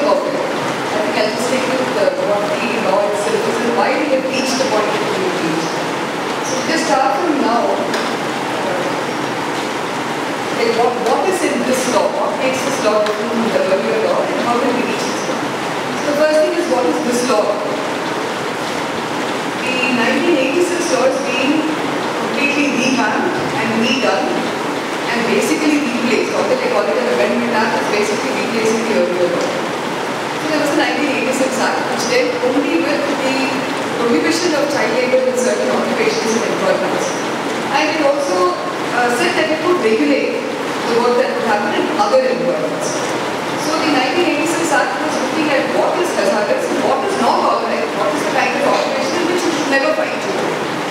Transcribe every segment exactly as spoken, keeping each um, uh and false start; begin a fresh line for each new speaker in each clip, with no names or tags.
of it. I think I'll just stick with the, what the law itself is and why we have reached the point that we have reached. So just start from now. Like what, what is in this law? What makes this law different from the earlier law and how did we reach this law? So the first thing is, what is this law? The nineteen eighty-six law is being completely revamped and redone and basically replaced. Although they call it an amendment act, it's basically replacing the earlier law. So there was the nineteen eighty-six act which dealt only with the prohibition of child labour in certain occupations and employments. And it also uh, said that it would regulate the work that would happen in other employments. So the nineteen eighty-six act was looking at what is hazardous and what is not organized, what is the kind of occupation which you should never find to.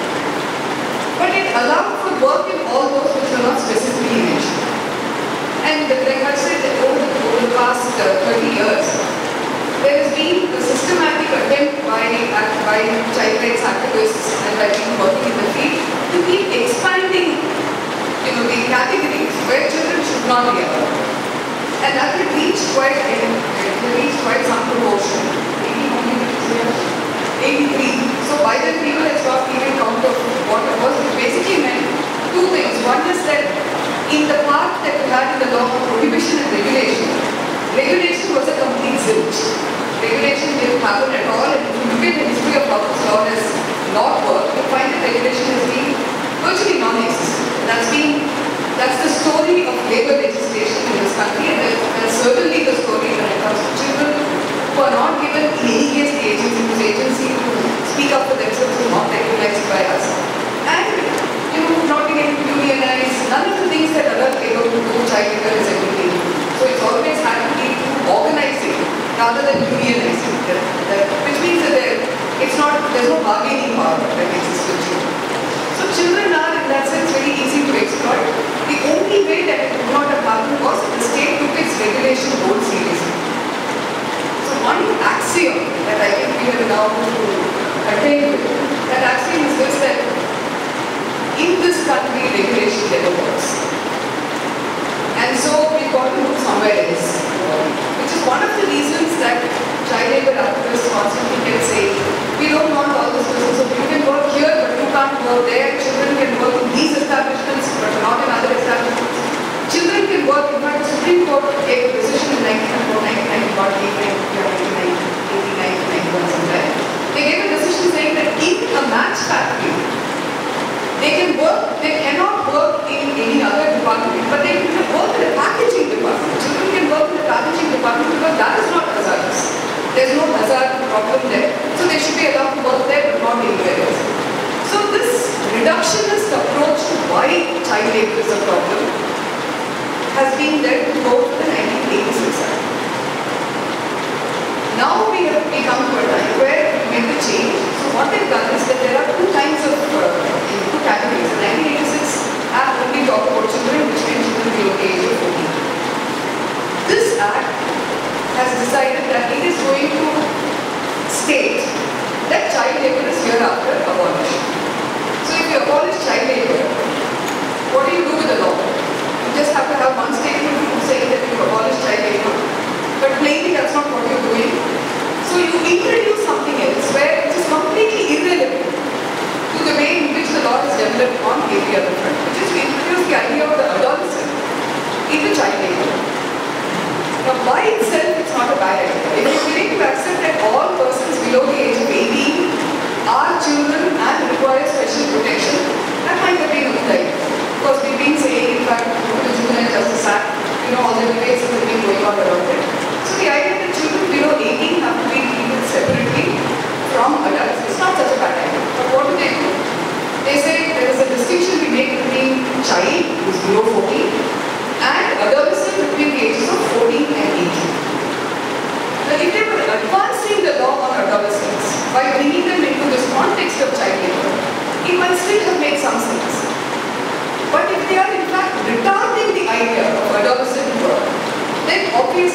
But it allowed for work in all those which were not specifically mentioned. And like I said, over the, over the past uh, thirty years, there has been a systematic attempt by, by child rights activists and by people working in the field to keep expanding, you know, the categories where children should not be allowed. And that will reach quite, it will reach quite some proportion. eighty-three. So by then people had stopped keeping count of what it was. It basically meant two things. One is that in the part that we had in the law of prohibition and regulation, regulation was a complete zilch. Regulation didn't happen at all, and if you look at the history of how this law has not worked, you'll find that regulation has been virtually non-existent. That's been, that's the story of labour legislation in this country, and that's certainly the story when it comes to children who are not given in any case the agency, whose agency to speak up for themselves is not recognized by us. And you know, not being able to unionize, none of the things that other labour who do child labour is able to do. So it's always had to be organizing rather than unionizing, that, that, which means that there, it's not, there's no bargaining power that exists with children. So children are in that sense very easy to exploit. The only way that it would not have happened was if the state took its regulation goal seriously. So one axiom that I think we have now attained with, that axiom is this, that in this country regulation never works. And so we've got to look somewhere else. Which is one of the reasons that child labour activists constantly can say, we don't want all this business of you can work here but you can't work there, children can work in these establishments but not in other establishments. Children can work, in fact the Supreme Court gave a decision in nineteen ninety-nine, about eighty-nine, eighty-nine, ninety-one somewhere. They gave a decision saying that in a match factory, they can work, they cannot work in any other department, but they can work in the packaging department. Children can work in the packaging department because that is not hazardous. There's no hazard problem there. So they should be allowed to work there but not anywhere else. So this reductionist approach to why child labour is a problem has been there to go to the nineteen eighty-six Act. Now we have become to a time where we make the change. So what they've done is that there are two kinds of uh, two categories. The nineteen eighty-six Act only talk about children, which means children below the age of fourteen. This Act has decided that it is going to state that child labour is hereafter abolished. So if you abolish child labour, what do you do with the law? You just have to have one statement saying that you abolish child labour, but plainly that's not what you're doing. So you introduce something else where it is completely irrelevant to the way in which the law is developed on every other front, which is to introduce the idea of the adolescent into child labour. Now by itself it's not a bad idea. If you're willing to accept that all persons below the age of eighteen are children and require special protection, that might have been a good idea. Because we've been saying, in fact, the Juvenile Justice Act, you know, all the debates that have been going on around it. So the idea that children below eighteen have to be treated separately from adults is not such a bad idea. But what do they do? They say there is a distinction we make between child, who is below fourteen, and adolescent between the ages of fourteen and eighteen. Now if they were advancing the law on adolescents by bringing them into this context of child labour, it might still have made some sense. But if they are in fact retarding the idea of adolescent work, then obviously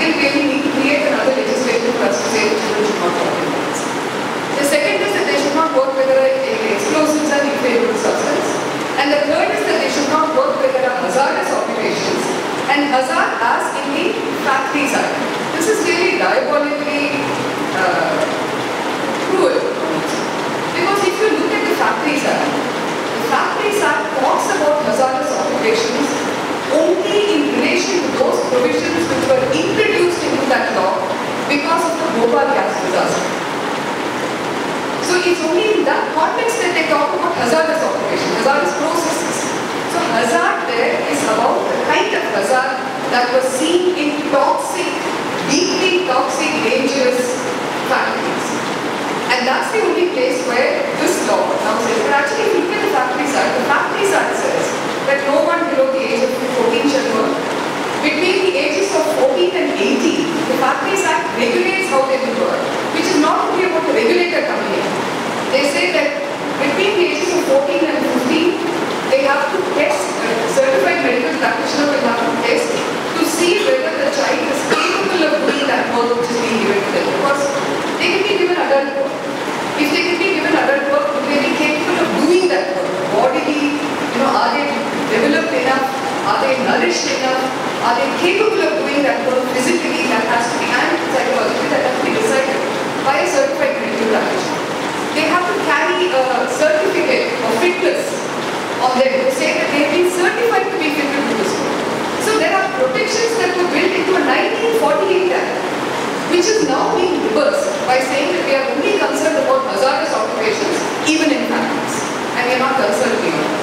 didn't really need to create another legislation for us to say that children should not work in mines. The second is that they should not work where there are explosives and inflammable substance. And the third is that they should not work where there are hazardous occupations. And hazard as in the Factories Act. This is really diabolically uh, cruel. Because if you look at the Factories Act, the Factories Act talks about hazardous occupations only in relation to those provisions which were introduced into that law because of the Bhopal gas disaster. So it's only in that context that they talk about hazardous occupations, hazardous processes. So hazard there is about the kind of hazard that was seen in toxic, deeply toxic, dangerous factories. And that's the only place where this law now says, but actually if you look at the Factories Act, the Factories Act says that no one below the age of fourteen shall work. Between the ages of fourteen and eighteen, the Factories Act regulates how they will work, which is not only about the regulator coming in. They say that between the ages of fourteen and fifteen, they have to test, a certified medical practitioner will have to test to see whether the child is capable of doing that work which is being given to them. Because they can be given adult work. If they can be given adult work, will they be capable of doing that work? Bodily, you know, are they developed enough? Are they nourished enough? Are they capable of doing that work physically? That has to be, and psychologically, that has to be decided by a certified medical practitioner. They have to carry a certificate of fitness on them to say that they have been certified to be fit to do this work. So there are protections that were built into a nineteen forty-eight Act, which is now being reversed by saying that we are only concerned about hazardous occupations, even in factories, and we are not concerned beyond.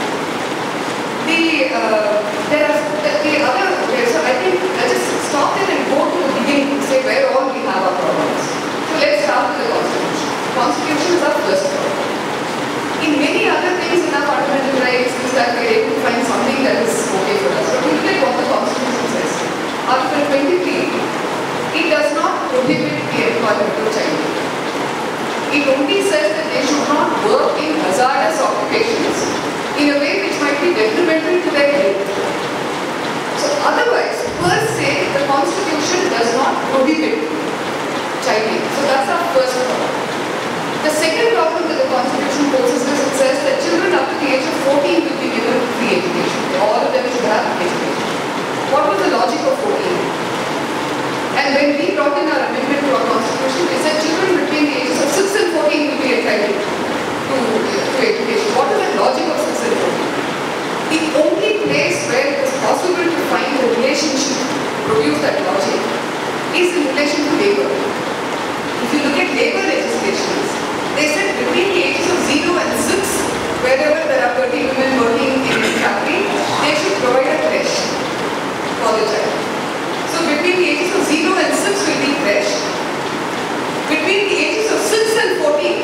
The, uh, there are, the, the other, okay, so I think I'll just stop there and go to the beginning to say where all we have our problems. So let's start with the Constitution. The Constitution is our first problem. In many other things in our fundamental rights is that we are able to find something that is okay for us. But we look at what the Constitution says. Article twenty-three, it does not prohibit the employment of child labor. It only says that they should not work in hazardous occupations in a way which might be detrimental to their health. So otherwise, per se, the Constitution does not prohibit child labor. So that's our first problem. The second problem that the Constitution poses is it says that children up to the age of fourteen will be given free education. All of them should have education. What was the logic of fourteen? And when we brought in our amendment to our Constitution, we said children between the ages of six and fourteen will be entitled to, to education. What is the logic of six and fourteen? The only place where it is possible to find a relationship to produce that logic is in relation to labor. If you look at labor legislations, they said between the ages of zero and six, wherever there are thirty women working in a factory, they should provide a creche for the child. So between the ages of zero and six will be creche. Between the ages of six and fourteen,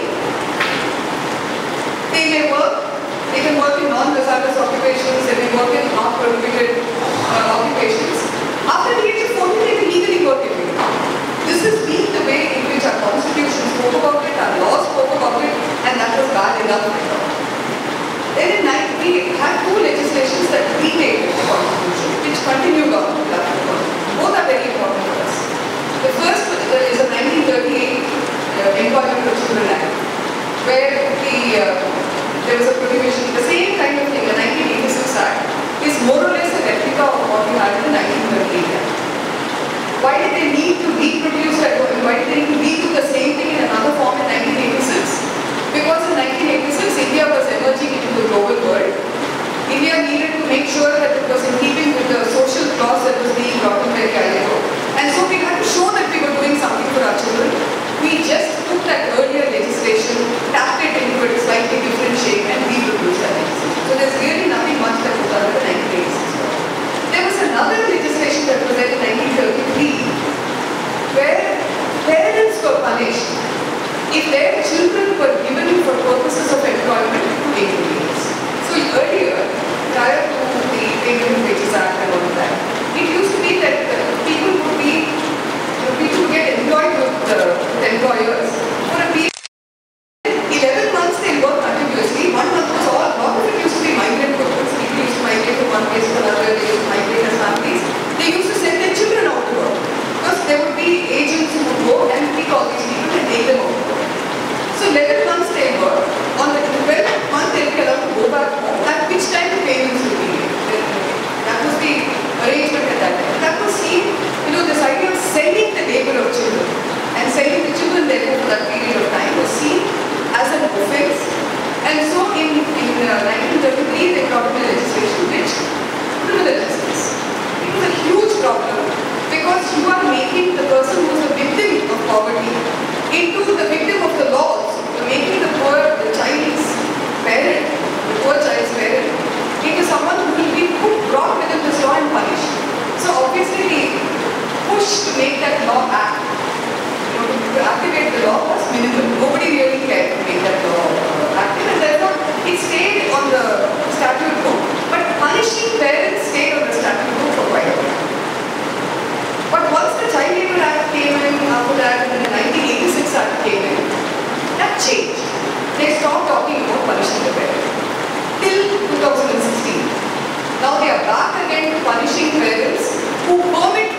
they may work, they can work in non-hazardous occupations, they may work in non-prohibited uh, occupations. After the age of fourteen, they can legally work everywhere. This has been the way in which our Constitution spoke about it, our laws spoke about it, and that was bad enough. Then in nineteen, we had two legislations that remade the Constitution, which continued on to that. Both are very important for us. The first is a nineteen thirty-eight uh, Employment of Children Act, where the, uh, there was a prohibition, the same kind of thing, the nineteen eighty-six Act is more or less a replica of what we had in the nineteen thirty-eight Act. Why did they need to reproduce that? Why did they need to redo the same thing in another form in nineteen eighty-six? Because in nineteen eighty-six, India was emerging into the global world. India needed to make sure that it was in keeping with the social clause that was being brought in by the I L O. And so we had to show that we were doing something for our children. We just took that earlier legislation, tapped it into a slightly different shape, and reproduced that legislation. So there's really nothing much that was done in the nineteen eighty-six. There was another legislation that was there in nineteen thirty-three where parents were punished if their children were given for purposes of employment to employees. So earlier, prior to the Minimum Wages Act and all of that, it used to be that uh, people would be, uh, people would get employed with, uh, with employers for a period. eleven months they work continuously, one month was all, a lot of it used to be migrant workers. People used to migrate from one place to another, they used to migrate as families. They used to send their children out to work.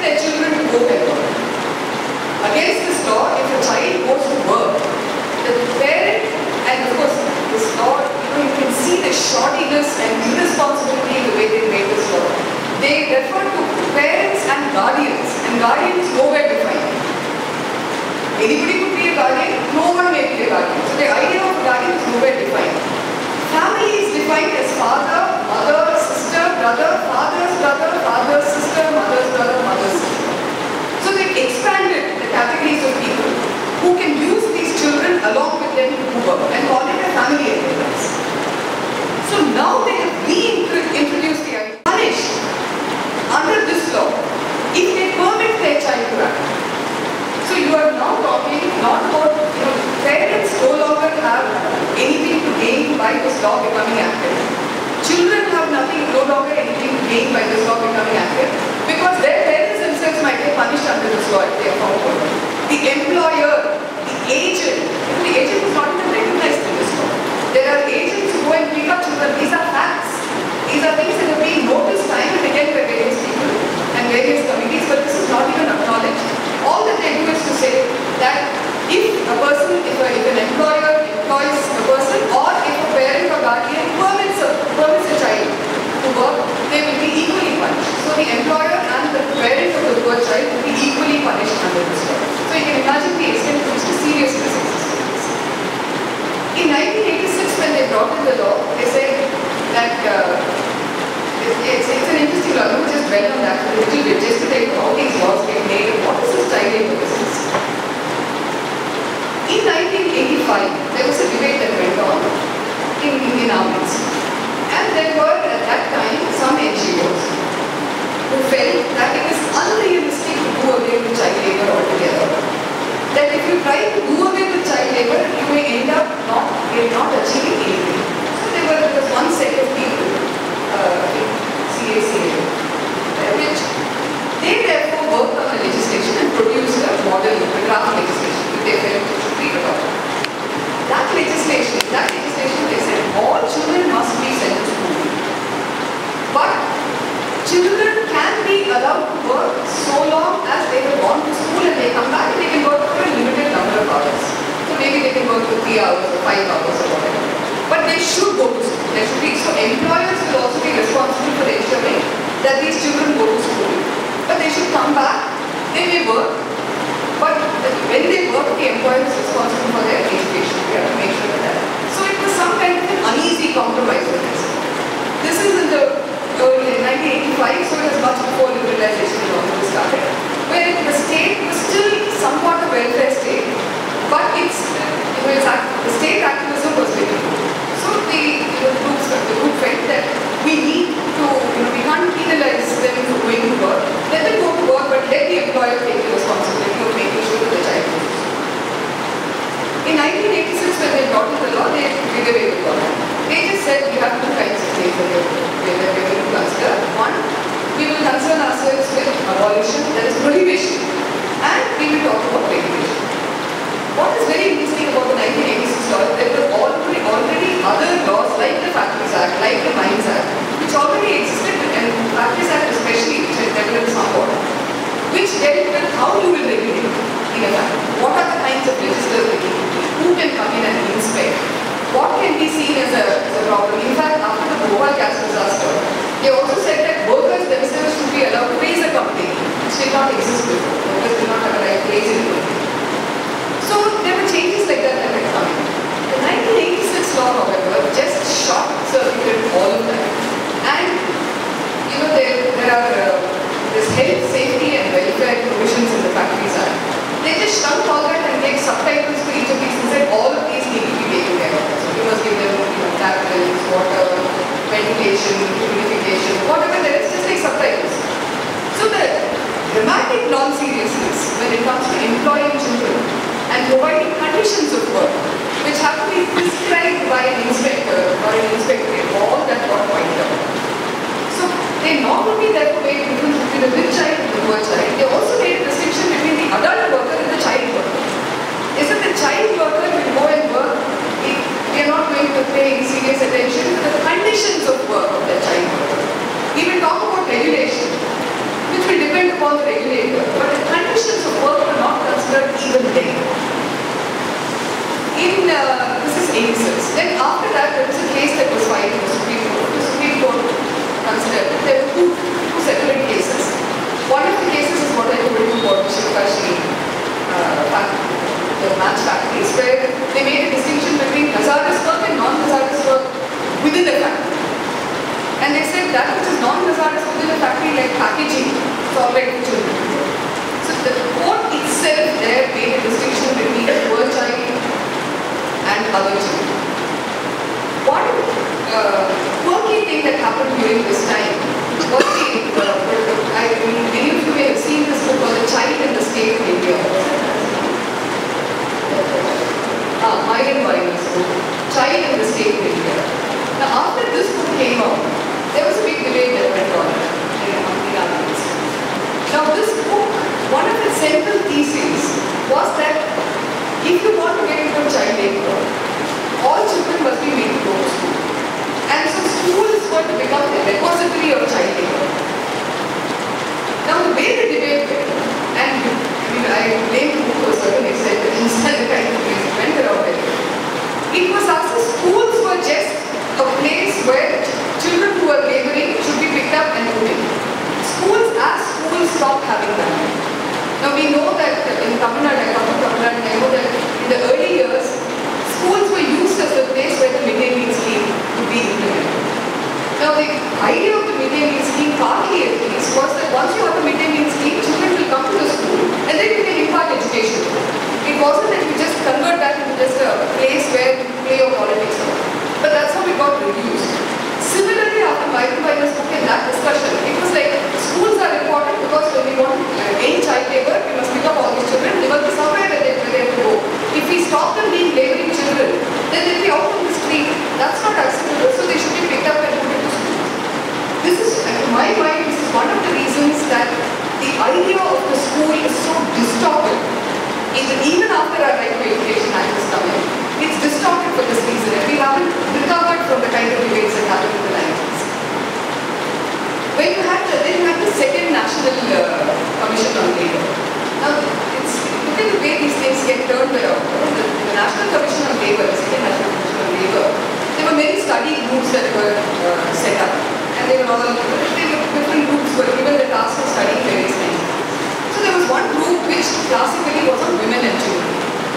their children to go and work. Against this law, if a child goes to work, the parent, and of course this law, you know, you can see the shoddiness and irresponsibility in the way they made this law. They refer to parents and guardians, and guardians nowhere defined. Anybody could be a guardian, no one may be a guardian. So the idea of guardian is nowhere defined. Family is defined as father, mother, sister, brother, father's brother, father's sister, mother's brother, mother's sister. So they've expanded the categories of people who can use these children along with them to work and call it a family enterprise. So now they have reintroduced the idea. Punished under this law if they permit their child to act. So you are now talking not about, you know, parents no longer have anything to gain by this law becoming active. Children have nothing, no longer anything to gain by this law becoming active because their parents themselves might get punished under this law if they are found guilty. The employer, the agent, the agent is not even recognized in this law. There are agents who go and pick up children. These are facts. These are things that have been noticed time and again by various people and various committees, but this is not even acknowledged. All that they do is to say that if a person, if, a, if an employer employs a person or if a parent or guardian permits a, permits a child to work, they will be equally punished. So the employer and the parent of the poor child will be equally punished under this law. So you can imagine the extent to which the seriousness exists. In nineteen eighty-six, when they brought in the law, they said that uh, it's, it's an interesting law. I will just dwell on that a little bit, just to tell you how these laws get made and what is this child labor business. In nineteen eighty-five, there was a debate that went on in Indian armies. And there were at that time some N G Os who felt that it is unrealistic to do away with child labor altogether. That if you try to do away with child labor, you may end up not, not achieving anything. So there, were, there was one set of people, uh, C A C A, which they therefore worked on a legislation and produced a model, a draft legislation, which they felt should be adopted. That legislation, that legislation, they said all children must be sent to school. But children can be allowed to work so long as they have gone to school and they come back and they can work for a limited number of hours. So maybe they can work for three hours or five hours or whatever. But they should go to school. There should be, so employers will also be responsible for ensuring that these children go to school. But they should come back, they may work, but when they work, the employer is responsible for their education. We have to make sure of that. So it was some kind of an uneasy compromise with this. This is in the early nineteen eighty-five, so it was much before liberalization was started, where the state was still somewhat a welfare state, but it's, it was, the state activism was very good. So the, the, groups, the group felt that we need to, you know, we can't penalize them for going to work. Let them go to work, but let the employer take the responsibility of making sure that the child goes to school. In nineteen eighty-six, when they brought in the law, they did away with the law. They just said we have two kinds of things that we are going to consider. One, we will concern ourselves with abolition, that is prohibition, and we will talk about regulation. What is very interesting about the nineteen eighty-six law is there were already, already other laws like the Factories Act, like the Mines Act, which already existed, and the Factories Act especially, which has developed somewhat, which dealt with how you will regulate in a factory. What are the kinds of registers that you need? Who can come in and inspect? What can be seen as a, as a problem? In fact, after the Bhopal gas disaster, they also said that workers themselves should be allowed to raise a company, which did not exist before. Workers did not have a right to raise a company. So there were changes like that that were coming. The nineteen eighty-six law, however, just short-circuited all of that. And, you know, there, there are uh, this health, safety and welfare provisions in the Factories Act. They just shrunk all that and gave subtitles to each of these and said all of these need to be taken care of. So we must give them, you know, tap bills, water, ventilation, humidification, whatever there is, just like subtitles. So the dramatic non-seriousness when it comes to employing children and providing conditions of work which have to be prescribed by an inspector or an inspectorate, all that got pointed out. So they not only therefore made a difference between the rich child and the poor child, they also made a distinction between the adult worker and the child worker. Is that the child worker will go and work, we are not going to pay serious attention to the conditions of work of the child worker. We will talk about regulation, which will depend upon the regulator, but the conditions of work were not considered even then. In, uh, this is eighty-six. Then after that, there was a case that was filed in the Supreme Court. The Supreme Court considered that there were two, two separate cases. One of the cases is what I told you about the Shivakashi uh, the match factories, where they made a distinction between hazardous work and non-hazardous work within the factory. And they said that which is non-hazardous within the factory, like packaging, is all right for children. So the court itself there made a distinction between a poor child and other children. One uh, quirky thing that happened during this time was the, uh, I mean, many of you may have seen this book called The Child in the State of India. Ah, Mahi and Mandavi's book, Child in the State of India. Now after this book came out, there was a big debate that went on among the analysts. Now this book, one of its central theses was that if you want to get into child labor, all children must be made to go to school. And so schools were to become the repository of child labor. Now the way the debate went, and I mean I blame the book to a certain extent, the kind of place it went around it. It was as if schools were just a place where children who are laboring should be picked up and put in. Schools as schools stopped having that. Now we know that in Tamil Nadu, I come from Tamil Nadu, I know that in the early years, schools were used as the place where the midday meal scheme would be implemented. Now the idea of the midday meal scheme, partly at least, was that once you have a midday meal scheme, children will come to the school and then you can impart education. It wasn't that you just convert that into just a place where you play your politics. But that's how it got reduced. Similarly, after Michael Byler's book and that discussion, it was like schools are important because when we want to end child labor, we must pick up all these children, they must be somewhere where they, where they have to go. If we stop them being laboring children, then they'll be out on the street. That's not acceptable, so they should be picked up and put into school. This is, in my mind, this is one of the reasons that the idea of the school is so distorted. Even after our Right to Education Act is coming, it's distorted for this reason, and we haven't recovered from the kind of debates that happened in the nineties. When you had the, then you had the second National uh, Commission on Labour. Now, it's, look at the way these things get turned around. The, the National Commission on Labour, the second National Commission on Labour, there were many study groups that were uh, set up, and they were all, they were different groups were given the task of studying various things. So there was one group which classically was on women and children.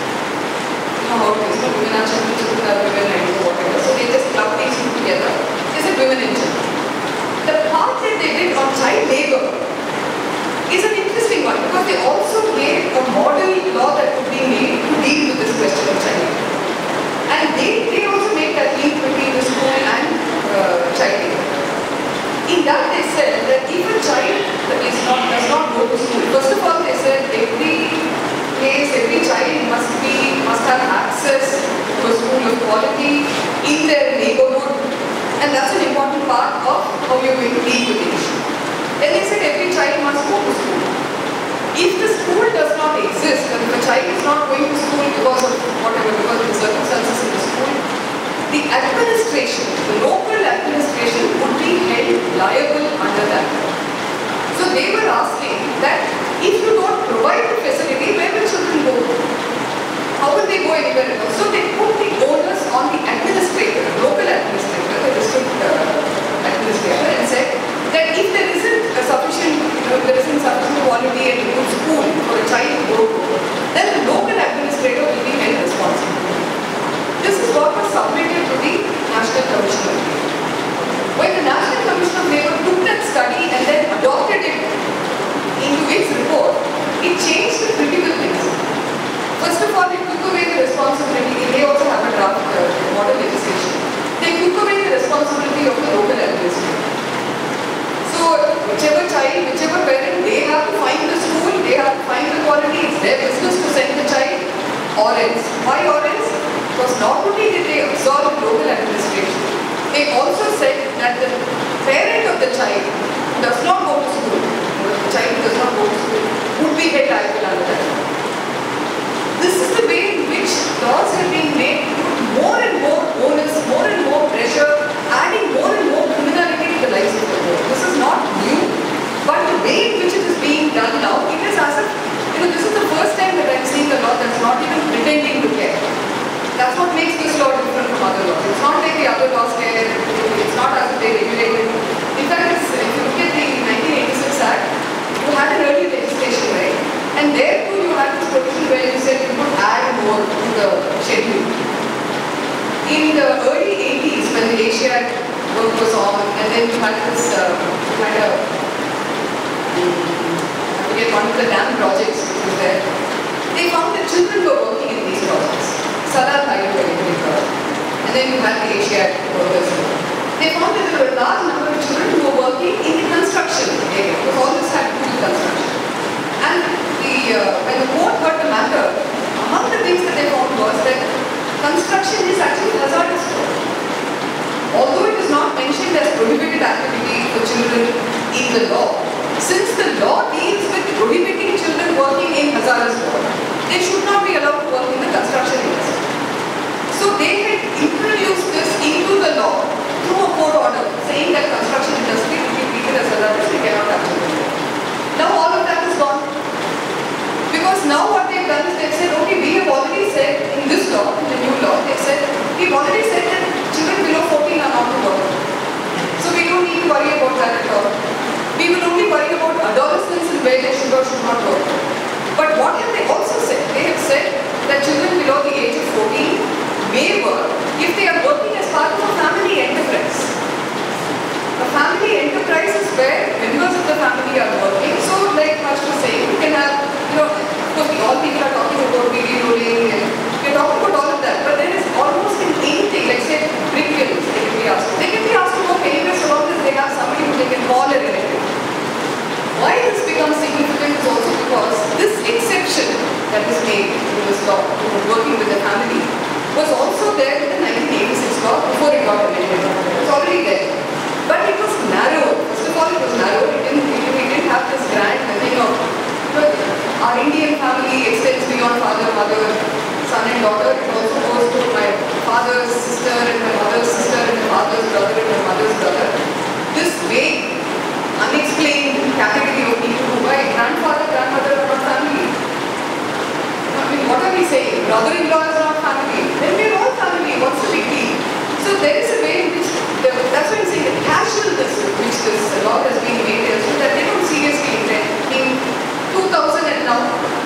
You know how it is, no? Women are children, children are women and whatever. So they just clubbed these two together. They said women and children. The part that they did on child labor is an interesting one because they also gave a model law that could be made to deal with this question of child labor. And they, they also made that link between the school and uh, child labor. In that they said that if a child is not, does not go to school, first of all they said every place, every child must be must have access to a school of quality in their neighborhood, and that's an important part of how you're going to deal with the issue. Then they said every child must go to school. If the school does not exist, and if a child is not going to school because of whatever, because of the circumstances in the school, the administration, the local administration would be held liable under that. So they were asking that if you don't provide the facility, where will children go? How will they go anywhere else? So they put the onus on the administrator, local administrator, the district uh, administrator, and said that if there isn't a sufficient, you know, if there isn't sufficient quality and a good school for a child to go to, then the local administrator will be held responsible. This is what was submitted to the National Commission of Labour. When the National Commission of Labour took that study and then adopted it into its report, it changed the critical things. First of all, it took away the responsibility. They also have a draft uh, model legislation. They took away the responsibility of the local administrator. So, whichever child, whichever parent, they have to find the school, they have to find the quality. It's their business to send the child, or else. Why or else? Because not only did they absorb the local administration, they also said that the parent of the child who does not go to school, the child who does not go to school, would be held liable under that. This is the way in which laws have been made to put more and more onus, more and more pressure, adding more and more criminality to the lives of the poor. This is not new, but the way in which it is like one of the dam projects which was there, they found that children were working in these projects. Salar Hydroelectric project. And then you had the Asiatic workers. They found that there were a large number of children who were working in the construction area, because all this had to do with construction. And the, uh, when the court heard the matter, among the things that they found was that construction is actually hazardous work. Although it is not mentioned as prohibited activity for children in the law, since the law deals with prohibiting children working in hazardous work, they should not be allowed to work in the construction industry. So they had introduced this into the law through a court order saying that construction industry will be treated as hazardous, we cannot have children. Now all of that is gone. Because now what they've done is they've said, okay, we have already said in this law, in the new law, they've said, we've already said that children below fourteen are not to work. So we don't need to worry about that at all. We will only worry about adolescents and where they should or should not work. But what have they also said? They have said that children below the age of fourteen may work if they are working as part of a family enterprise. A family enterprise is where members of the family are working. So like Harsh was saying, you can have, you know, of course we all people are talking about video rolling and we're talking about all of that, but there is almost in anything, like say brick kilns, they can be asked. They can be asked to work anywhere so long as they have somebody who they can call a relative. Why this becomes significant is also because this exception that is made to this law, to working with the family, was also there in the nineteen eighty-six law before it got amended. It was already there. But it was narrow. First of all, it was narrow. It didn't, it, we didn't have this grand thing of, you know, our Indian family extends beyond father, mother, son and daughter. It also goes to my father's sister and my mother's sister and my father's brother and my mother's brother. This vague, unexplained category of people who are grandfather, grandmother are not family. I mean, what are we saying? Brother-in-law is not family. Then we are all family. What's the big deal? So there is a way in which, the, that's why I'm saying the casualness with which this law has been made is so that they don't seriously intend. In two thousand and now,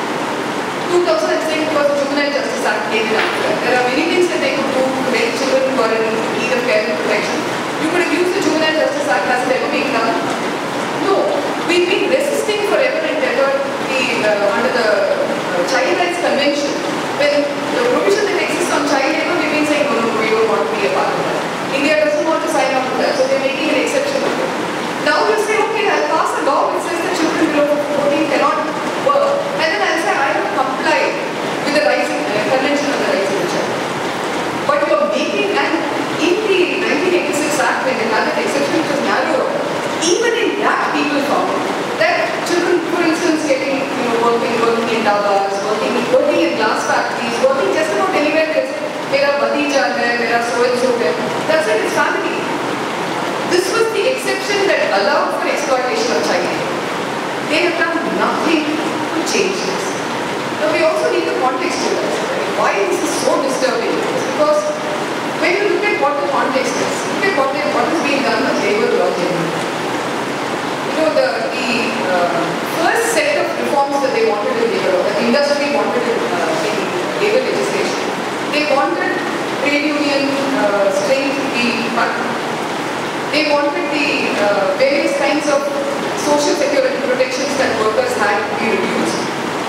two thousand I'm saying because the Juvenile Justice Act came in after that. There are many things that they could do to make children who are in need of care and protection. You could have used the Juvenile Justice Act. Has it ever been done? No. We've been resisting forever and ever the, uh, under the uh, Child Rights Convention. When the provision that exists on child labor, we've been saying, no, no, we don't want to be a part of that. India doesn't want to sign up to that, so they're making an exception of it. Now you say, okay, I'll pass a law which says that children below fourteen cannot work. And then I'll say, I will comply with the rights, uh, Convention on the Rights of the Child. But you are making, and in the nineteen eighty-six Act, when they had that exception which was narrower, even in that people found that children, for instance, getting, you know, working, working in dabas, working, working in glass factories, working just about anywhere there's, mera batija hai, mera so and so hai. That's it, it's family. This was the exception that allowed for exploitation of child labor. They have done nothing to change this. Now we also need the context to this. Why is this so disturbing? It's because when you look at what the context is, look at what, they, what is being done with labor law generally. You know, the, the uh, first set of reforms that they wanted in labor, that the industry wanted in, uh, in labor legislation, they wanted trade union uh, strength to be cut. They wanted the uh, various kinds of social security protections that workers had to be reduced.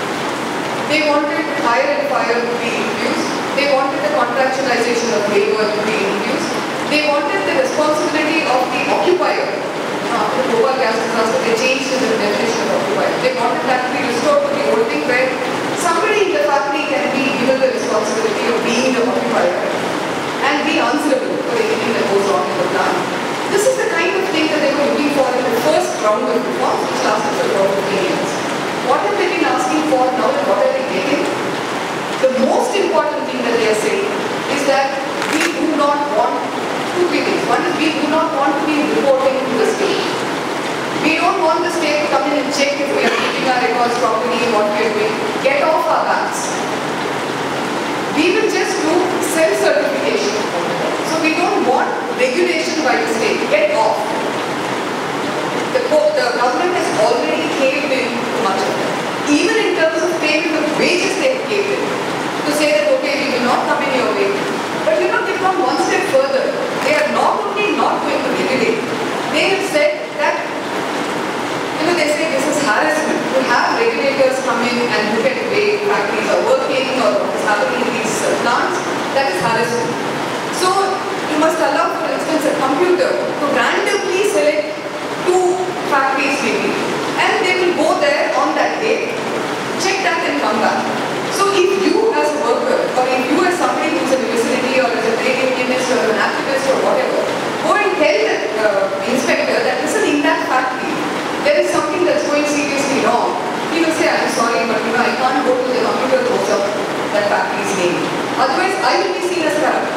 They wanted hire and fire to be reduced. They wanted the contractualization of labor to be reduced. They wanted the responsibility of the occupier. After the Global Gas disaster, they changed the definition of occupier. They wanted that to be restored to the old thing where somebody in the factory can be given the responsibility of being the occupier and be answerable for anything that goes wrong in the plant. This is the kind of thing that they were looking for in the first round of reforms, which lasted for about fifteen years. What have they been asking for now and what are they getting? The most important thing that they are saying is that we do not want two things. One is we do not want to be reporting to the state. We don't want the state to come in and check if we are keeping our records properly, what we are doing. Get off our backs. We will just do self-certification. So we don't want regulation by the state. Get off. The, the government has already caved in to much of that. Even in terms of payment of wages, they have caved in. To say that, okay, we will not come in your way. But you know, they've gone one step further. They are not only not going to regulate, they have said that, you know, they say this is harassment. To have regulation in and look at the way factories are working or what is happening in these uh, plants, that is harassment. So you must allow, for instance, a computer to randomly select two factories maybe, and they will go there on that day, check that and come back. So if you as a worker, or if you as somebody who is in the vicinity or as a trade unionist or an activist or whatever, go and tell the uh, inspector that listen, in that factory, there is something that's going seriously wrong. He will say, I'm sorry, but you know, I can't go to the computer to look up that factory's name. Otherwise, I will be seen as corrupt.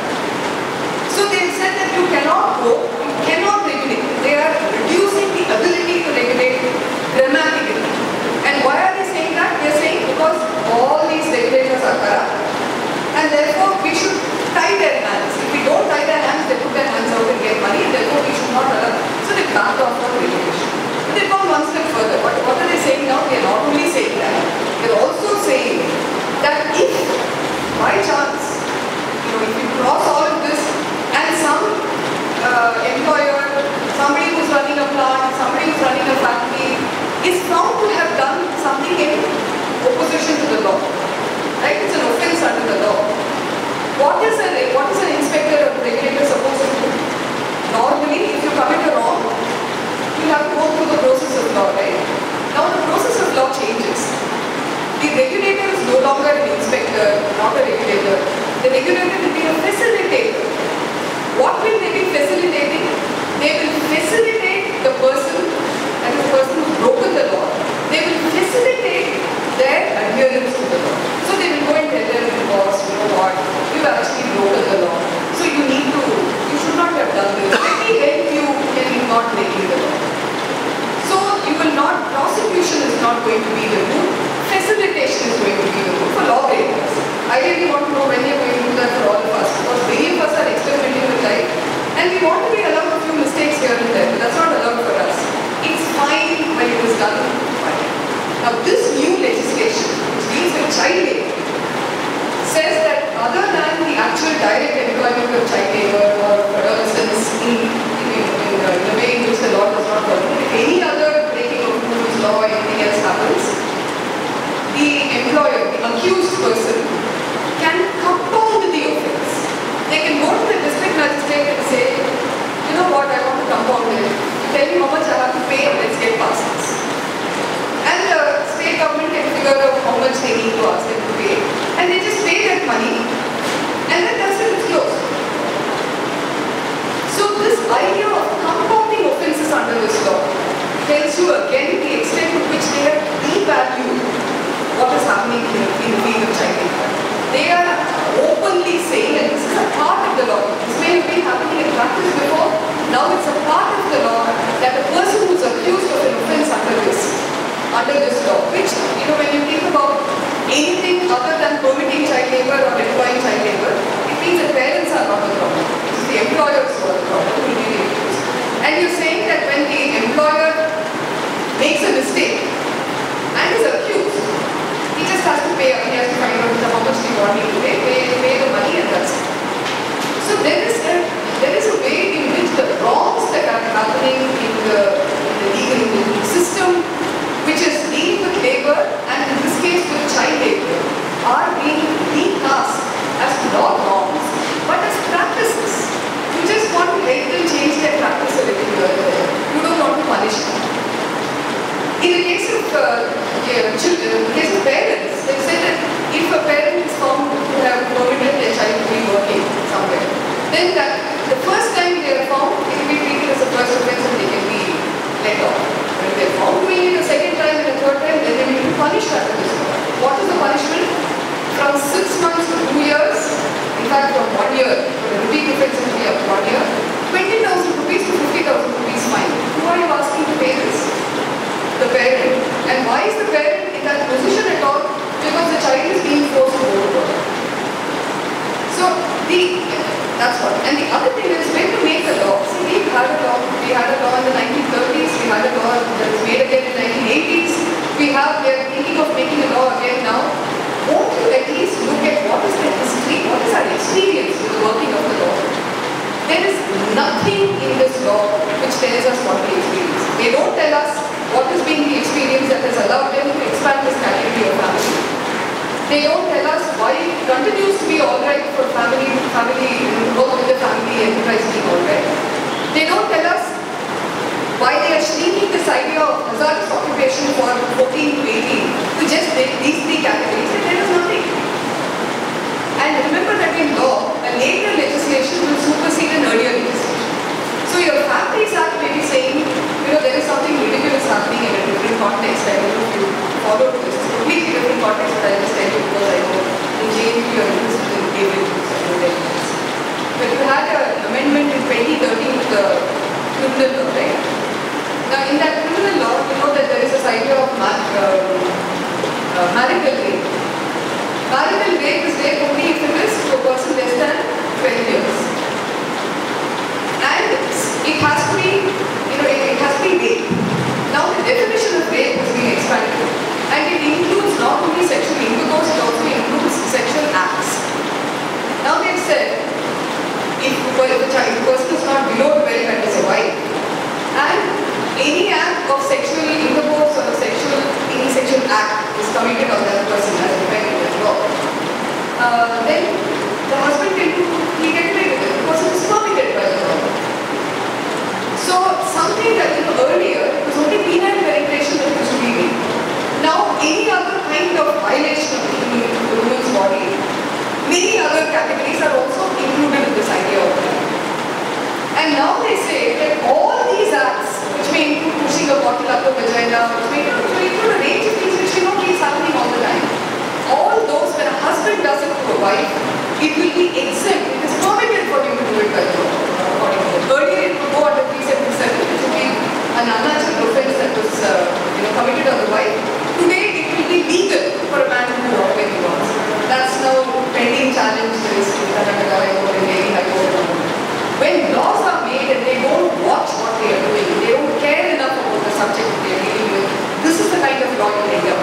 So they have said that you cannot go, you cannot regulate. They are reducing the ability to regulate dramatically. And why are they saying that? They are saying because all these regulators are corrupt, and therefore we should tie their hands. If we don't tie their hands, they put their hands out and get money, and therefore we should not allow. So they back off from regulation. But they've gone one step further. But what are they saying now? They are not only saying that, they are also saying that if by chance, you know, if you cross all of this and some uh, employer, somebody who's running a plant, somebody who's running a factory, is found to have done something in opposition to the law, right? It's an offense under the law. What is, a, what is an inspector or regulator supposed to do? Normally, if you commit a wrong, you have to go through the process of law, right? Now the process of law changes. The regulator is no longer an inspector, not a regulator. The regulator will be a facilitator. What will they be facilitating? They will facilitate the person, and the person who has broken the law. They will facilitate their adherence to the law. So they will go and tell their boss, you know what, you've actually broken the law. So you need to, you should not have done this. Let me help you in not breaking the law. So you will not, prosecution is not going to be the rule, facilitation is going to be the rule for lawmakers. I really want to know when you're going to do that for all of us, because many of us are experimenting with life, and we want to be allowed a few mistakes here and there, but that's not allowed for us. It's fine when it is done fine. Now this new legislation, which deals with child labor, says that other than the actual direct employment of child labor, or for instance, in, in, in, uh, in the way in which the law does not work, if any other breaking of rules, law, anything else happens, the employer, the accused person, can compound the offense. They can go to the district magistrate and say, you know what, I want to compound it. Tell me how much I have to pay, let's get past this. And the state government can figure out how much they need to ask them to pay. And they just pay that money, and then that's it, it's closed. So this idea of compounding offenses under this law tells you again the extent to which they have devalued what is happening in, in the field of child labor. They are openly saying, and this is a part of the law, this may have been happening in practice before, now it's a part of the law that the person who is accused of an offense under this, under this law, which, you know, when you think about anything other than permitting child labor or employing child labor, it means the parents are not the problem. It is the employers who are the problem, who will be the accused. And you're saying that when the employer makes a mistake and is accused, he just has to pay, he has to find out how much he wants to pay, pay, pay the money and that's it. So there is a, there is a way in which the wrongs that are happening in the, in the legal system, which is dealing with labor, and in this case with child labor, are being recast as not wrongs, but as practices. You just want to help them change their practice a little bit. You don't want to punish them. In the case of uh, yeah, children, in the case of parents, they say that if a parent is found to have permitted their child to be working somewhere, then that the first time they are found, it will be treated as a first offense and they can be let off. But if they are found doing it a second time and a third time, then they will be punished under this law. What is the punishment? From six months to two years, in fact from one year, for a repeat offense it will be up to one year, twenty thousand rupees to fifty thousand rupees fine. Who are you asking to pay this? The parent. And why is the parent in that position at all? Because the child is being forced to go to work. So, the, that's what. And the other thing is, when you make a law, see, we had a law, we had a law in the nineteen thirties, we had a law that was made again in the nineteen eighties, we have, we are thinking of making a law again now. Won't you at least look at what is the history, what is our experience with the working of the law? There is nothing in this law which tells us what the experience. They don't tell us what has been the experience that has allowed them to expand this category of They don't tell us why it continues to be alright for family, family, work with the family enterprise being alright. They don't tell us why they are shrinking this idea of hazardous occupation for fourteen to eighteen to just these three categories, and there is nothing. And remember that in law, a later legislation will supersede an earlier legislation. So your Families Act may be saying, you know, there is something ridiculous happening in a different context. I don't know if you followed this. It's a completely different context, but I'll just tell you because I know in J N K you are interested in David, so I don't tell you this. But you had an amendment in twenty thirteen to the criminal law, right? Now in that criminal law, you know that there is this idea of mar uh, uh, marital rape. Marital rape is rape only if it is to a person less than twelve years. And it has to be, you know, it, it has to be rape. Now the definition of rape has been expanded. And it includes not only sexual intercourse, it also includes sexual acts. Now they've said, if well, the child the person is not below twelve and is a wife, and any act of sexual intercourse or sexual, any sexual act is committed on that person as defined in the law, uh, then the husband can do, he can play with it. The person is permitted by the law. So something that you know, earlier, it was only penile penetration that used to be made. Now any other kind of violation of the woman's body, many other categories are also included in this idea of that. And now they say that all these acts, which may include pushing a bottle up the vagina, which may, which may include a range of things which cannot be happening all the time, all those, when a husband does it to a wife, it will be exempt. It is permitted for him to do it by the law. Earlier it would go under three seventy-seven, which would be an unnatural offense that was uh, you know, committed on the wife. Today it will be legal for a man to do whatever he wants. That's now pending challenge. There is Karnataka High Court and Delhi High Court. When laws are made and they don't watch what they are doing, they don't care enough about the subject that they are dealing with, this is the kind of law in India.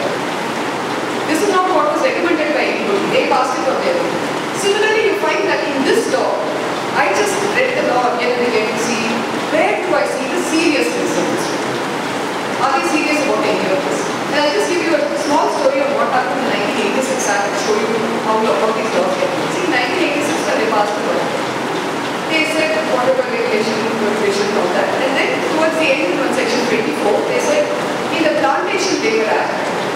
This is not what was recommended by anybody. They passed it on their own. Similarly, you find that in this law, I just read the law again and again to see where do I see the seriousness of this law. Are they serious about any of this? And I'll just give you a small story of what happened in nineteen eighty-six Act to show you how, how these laws get. See, in nineteen eighty-six, when they passed the law, they said whatever regulation, prohibition, all that. And then towards the end, on section twenty-four, they said in the Plantation Labor Act,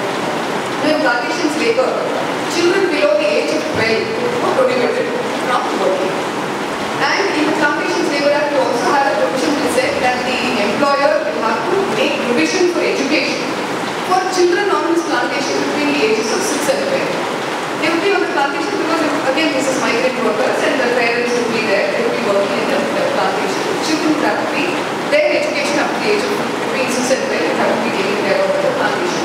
when plantations labor, children below the age of twelve were prohibited from working. And in the Plantations Labor Act, you also had a provision that said that the employer will have to make provision for education for children on this plantation between the ages of six and twelve. They would be on the plantation because, again, this is migrant workers and the parents would be there, they would be working in the, the plantation. Children would have to be, their education up to the age of between six and twelve would have to be taken care of by the plantation.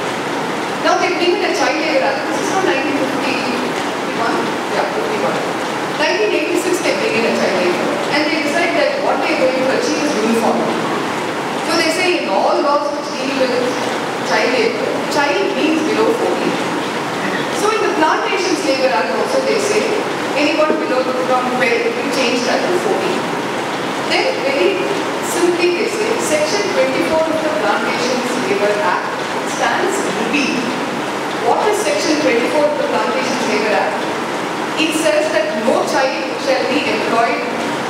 Now they bring in a child labor act. This is from nineteen fifty-one. Yeah, fifty-one. nineteen eighty-six they bring in a child labor. And they decide that what they are going to achieve is uniformity. So they say in all laws which deal with child labor, child means below fourteen. So in the Plantations Labor Act also they say anyone below from twelve we change that to fourteen. Then very simply they say section twenty-four of the Plantations Labor Act stands repeat. What is section twenty-four of the Plantations Labor Act? It says that no child shall be employed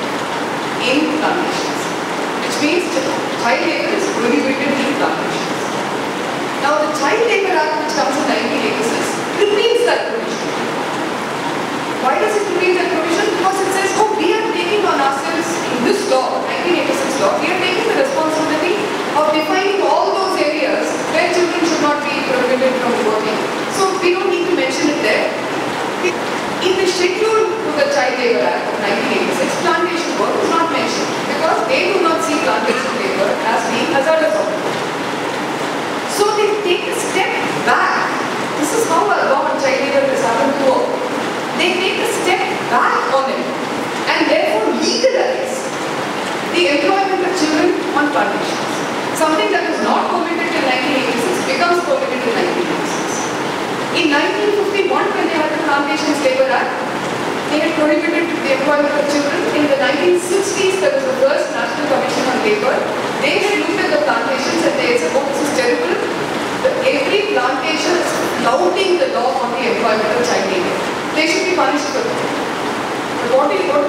in plantations, which means child labor is prohibited in plantations. Now the Child Labor Act which comes in nineteen eighty-six repeats that provision. Why does it repeat that provision? Because it says, oh, we are taking on ourselves in this law, nineteen eighty-six law, we are taking the responsibility of defining all those areas where children should not be prohibited from working. So we don't need to mention it there. In the schedule to the Child Labor Act of nineteen eighty-six, plantation work is not mentioned because they do not see plantation labor as being hazardous occupation. So they take a step back. This is how a law on child labor has happened to work. They take a step back on it and therefore legalize the employment of children on plantations. Something that was not permitted in nineteen eighty-six becomes permitted in nineteen eighty-six. In nineteen fifty-one, when they had the Plantations Labor Act, they had prohibited the employment of children. In the nineteen sixties, there was the first National Commission on Labor. They had looked at the plantations and they said, oh, this is terrible. Every plantation is flouting the law on the employment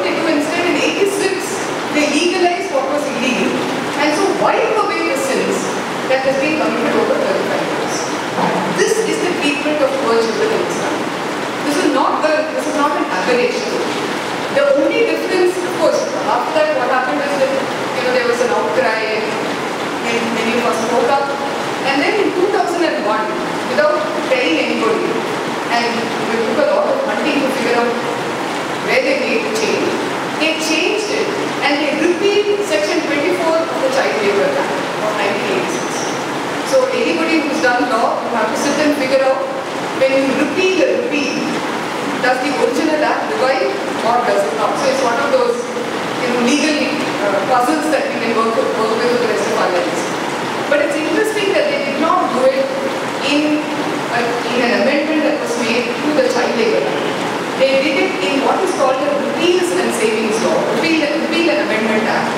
they do instead, in eighty-six, they legalize what was illegal. And so wipe away the sins that has been committed over thirty-five years. This is the treatment of poor children in Islam. This is not a, this is not an aberration. The only difference, of course, after that what happened is that, you know, there was an outcry and many of us spoke up. And then in two thousand one, without telling anybody, and we took a lot of hunting to figure out where they made the change, they changed it and they repealed section twenty-four of the Child Labour Act of nineteen eighty-six. So anybody who's done law, you have to sit and figure out, when you repeal a repeal, does the original act revive or does it not? So it's one of those, you know, legal uh, puzzles that we can work with, work with for the rest of our lives. But it's interesting that they did not do it in, a, in an amendment that was made to the Child Labour Act. They did it in what is called the Repeals and Savings Law, Repeal, Repeal and Amendment Act,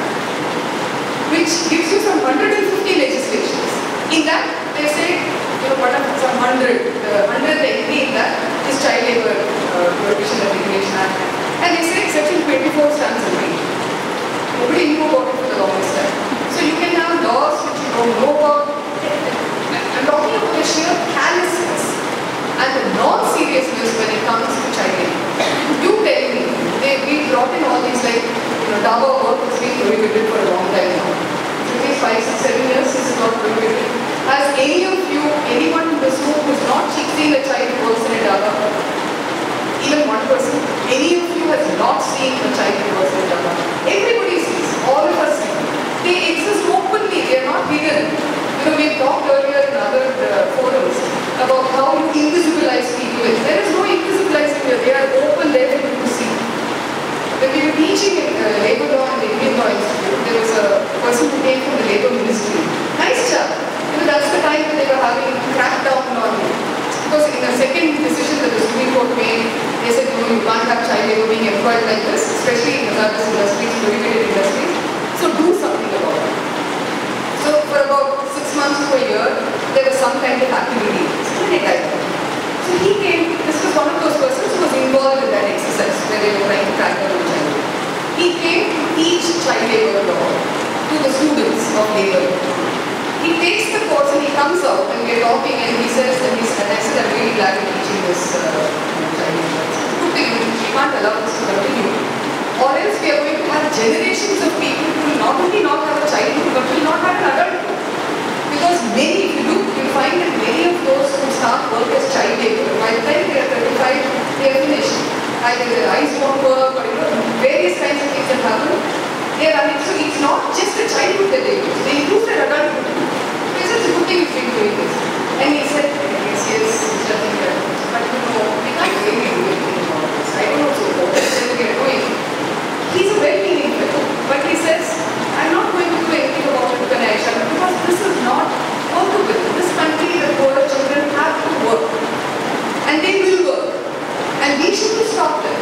which gives you some one hundred fifty legislations. In that, they say, you know, what are some hundred, the hundred entry in that is Child Labour uh, Prohibition and Regulation Act. And they say section twenty-four stands alone. Nobody knew about it for the longest time. So you can have laws which you don't know about. I'm talking about the sheer callousness and the non-seriousness when it comes to child labor. You tell me, they, we brought in all these, like, you know, Daba work has been prohibited for a long time now. Maybe five, six, seven years this is not prohibited. Has any of you, anyone in this room who is not seen a child who works in a Daba? Even one person? Any of you has not seen a child who works in a Daba? Everybody sees, all of us see. They exist openly, they are not hidden. You know, we talked earlier in other uh, forums about how you invisibilize people. There is no invisibilizing here, they are open there for you to see. When we were teaching in uh, Labour Law and the Indian Law Institute, there was a person who came from the Labour Ministry. Nice chap. You know, that's the time when they were having crackdown on it. Because in the second decision that the Supreme Court made, they said, no, you can't have child labour being employed like this, especially in hazardous industries, prohibited industries. So do something about it. So for about six months to a year, there was some kind of activity. So they died. So he came, this was one of those persons who was involved in that exercise where they were trying to crack down on child labour. He came to teach child labour law to the students of labour. He takes the course and he comes out and we're talking and he says, and, he's, and I said, I'm really glad you're teaching this uh, child labour. Good thing, we can't allow this to continue. Or else we are going to have generations of people who will not only not have a childhood but will not have an adulthood. Because many, if you look, you'll find that many of those who start work as child labour, by the time they are thirty-five, they are finished. Either their eyes won't work or, you know, various kinds of things that happen. They are running. So it's not just the childhood that they use, they use their adulthood. So it's just a good thing if we're doing this. And he said, yes, yes, it's nothing that. But you know, we can't really do anything about this. I don't know so what we are doing. He's a well-meaning fellow, but he says, I'm not going to do anything about it when I shall, because this is not workable. In this country, the poor children have to work. And they will work. And we should stop them.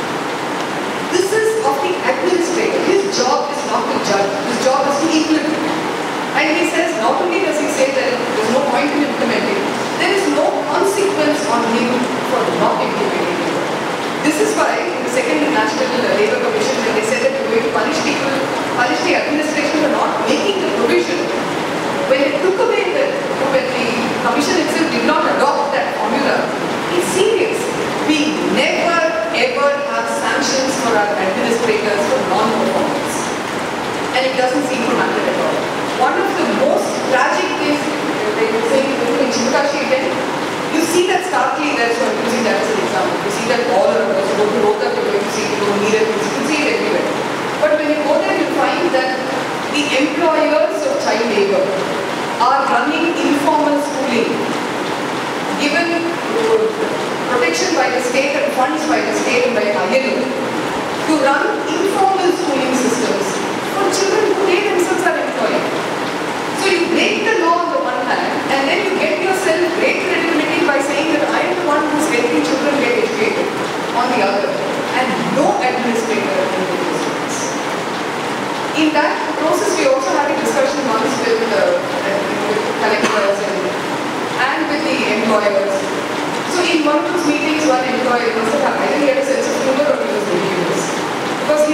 This is of the administrator. His job is not to judge. His job is to implement. And he says, not only does he say that there's no point in implementing, there is no consequence on him for not implementing it. This is why in the second National Labour Commission, when they said that they were going to punish people, punish the administration for not making the provision, when it took away the, when the commission itself did not adopt that formula, it's serious. We never ever have sanctions for our administrators for non-performance. And it doesn't seem to matter at all. One of the most tragic things, they were saying in Chimkashi again, you see that starkly there, so I'm using that as an example. You see that all around us. You go to Rota, you're going to see it, you go to Neeraj, you can see it everywhere. But when you go there, you find that the employers of child labour are running informal schooling, given protection by the state and funds by the state and by I L O, to run informal schooling systems for children who they themselves are employed. So you break the law on the one hand, and then you get yourself great credibility by saying that I am the one who's letting children get educated on the other, and no administrator will do this. In that process, we also had a discussion once with, uh, with collectors and, and with the employers. So in one of those meetings, one employer must have either he had a sense of humor or he was ridiculous. Because he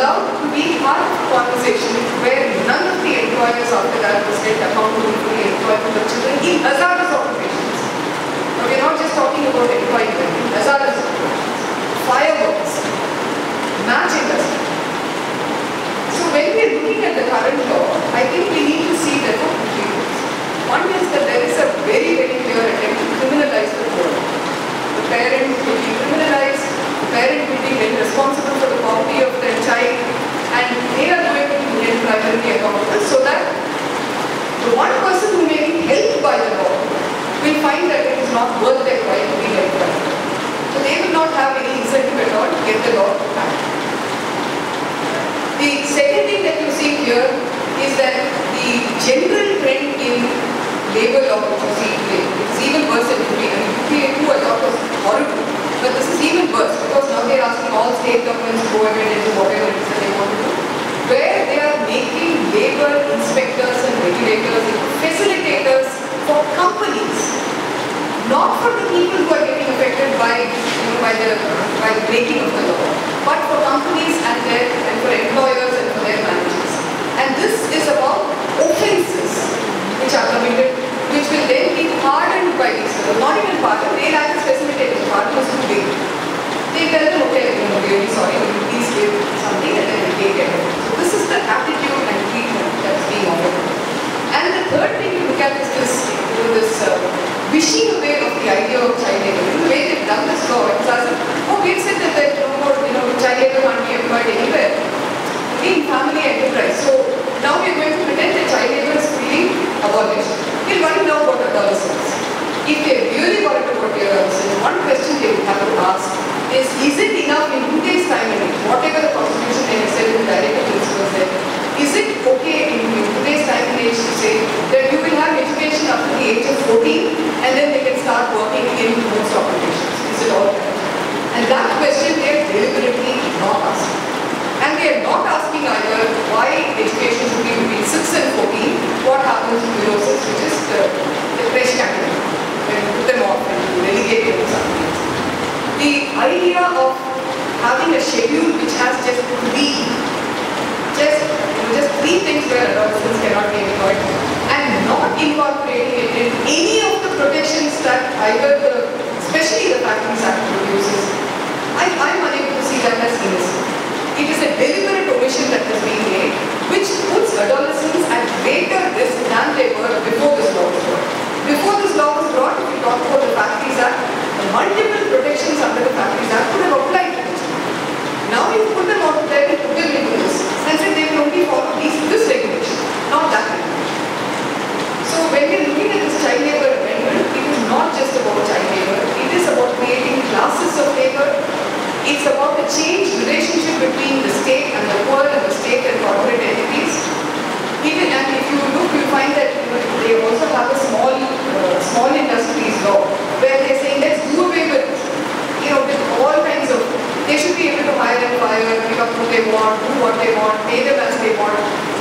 allowed to be part of a conversation where none of the employers after that was held accountable for the employment of children in hazardous occupations. Now, we are not just talking about employment, in hazardous occupations, fireworks, match industry. So when we are looking at the current law, I think we need to see that for two things. One is that there is a very, very clear attempt to criminalize the poor. The parent will be criminalized, the parent will be held responsible for the poverty of their child, and they are going to be held primarily accountable so that the one person who may be helped by the law will find that it is not worth their while to be helped by the law. So they will not have any incentive at all to get the law back. The second thing that you see here is that the general trend in labor law which you see today, it's even worse than U P. I mean, U P A too I thought was horrible, but this is even worse because now they are asking all state governments to go ahead and do whatever it is that they want to do, where they are making labor inspectors and regulators into facilitators for companies, not for the people who are getting affected by, you know, by the by the breaking of the law, but for companies and their and for employers and for their managers. And this is about offences which are committed, which will then be pardoned by these people. Not even pardoned, they act as facilitators. Pardon is too big. They tell them, okay, you know, we're really sorry, will you please give something and then we take it. So this is the attitude and treatment that's being offered. And the third thing to look at is this, you know, this uh, wishing away of the idea of child labor. The way they've done this law, it's as if, oh, we've said that there's no more, you know, child labor can't be employed anywhere in family enterprise. So now we're going to pretend that child labor is fully abolished. We're worried now about adolescents. If they're really worried about the adolescents, one question they would have to ask is, is it enough in today's time and age, whatever the Constitution may have said in the directive principles there, is it okay in today's time and age to say that you will have education up to the age of fourteen and then they can start working in most occupations? Is it all right? And that question they are deliberately not asking. And they are not asking either why education should be between six and fourteen, what happens to below six, which is the, the fresh category, when you put them off and you relegate them to something else. The idea of having a schedule which has just three, just, you know, just three things where adolescents cannot be employed, and not incorporating it in any of the protections that either the, especially the Factories Act produces, I am unable to see that as innocent. It is a deliberate omission that has been made, which puts adolescents at greater risk than they were before this law was brought. Before this law was brought, if you talk about the Factories Act, the multiple protections under the Factories Act could have applied to this. Now you put them out there and put them into this, and say they will only follow these, this regulation, not that regulation. So when we are looking at this child labour amendment, it is not just about child labour, it is about creating classes of labour. It's about a changed relationship between the state and the poor and the state and corporate entities. Even and if you look, you'll find that, you know, they also have a small, uh, small industries law where they're saying let's do away with, you know, with all kinds of. They should be able to hire and fire, pick up who they want, do what they want, pay them as they want.